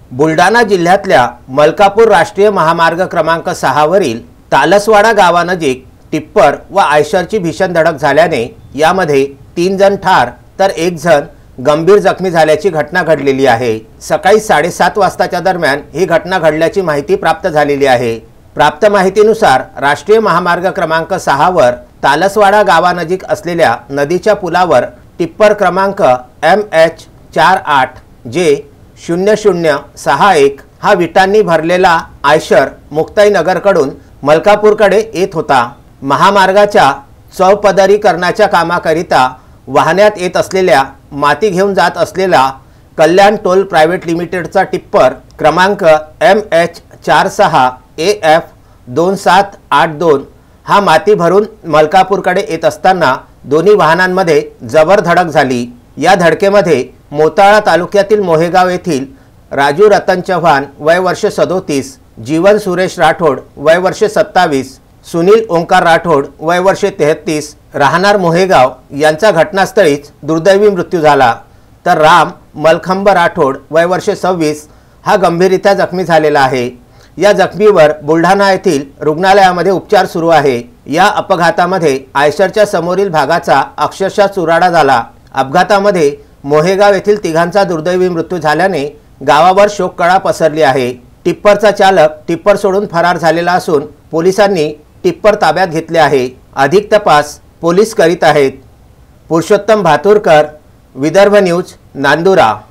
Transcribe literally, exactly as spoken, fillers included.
बुलढाणा जिल्ह्यातल्या मलकापूर राष्ट्रीय महामार्ग क्रमांक सहा वरील तालसवाडा गावानजीक टिप्पर व आयशरची भीषण धडक झाल्याने यामध्ये तीन जण ठार तर एक जण गंभीर जखमी झाल्याची घटना घडलेली आहे। सकाळी साडेसात वाजताच्या दरम्यान ही घटना घडल्याची माहिती प्राप्त झालेली आहे। प्राप्त माहितीनुसार राष्ट्रीय महामार्ग क्रमांक सहा वर तालसवाडा गावानजीक असलेल्या नदीच्या पुलावर टिप्पर क्रमांक एम एच चार आठ जे शून्य शून्य सहा एक हा विटांनी भरलेला आयशर मुक्ताईनगरकडून मलकापूरकडे येत होता। महामार्गाच्या चौपदरीकरणाच्या कामाकरिता वाहण्यात येत असलेल्या माती घेऊन जात असलेला कल्याण टोल प्रायव्हेट लिमिटेडचा टिप्पर क्रमांक एम एच चार सहा ए एफ दोन सात आठ दोन हा माती भरून मलकापूरकडे येत असताना दोन्ही वाहनांमध्ये जबर धडक झाली। या धडकेमध्ये मोताळा तालुक्यातील मोहेगाव येथील राजू रतन चव्हाण वय वर्ष सदोतीस, जीवन सुरेश राठोड वय वर्ष सत्तावीस, सुनील ओंकार राठोड वय वर्ष तेहतीस राहणार मोहेगाव यांचा घटनास्थळीच दुर्दैवी मृत्यू झाला, तर राम मलखंब राठोड वय वर्ष सव्वीस हा गंभीररित्या जखमी झालेला आहे। या जखमीवर बुलढाणा येथील रुग्णालयामध्ये उपचार सुरू आहे। या अपघातामध्ये आयशरच्या समोरील भागाचा अक्षरशः चुराडा झाला। अपघातामध्ये मोहेगाव येथील तिघांचा दुर्दैवी मृत्यू झाल्याने गावावर शोककळा पसरली आहे। टिप्परचा चालक टिप्पर सोडून फरार झालेला असून पोलिसांनी टिप्पर ताब्यात घेतले आहे। अधिक तपास पोलीस करीत आहेत। पुरुषोत्तम भातुरकर, विदर्भ न्यूज, नांदुरा।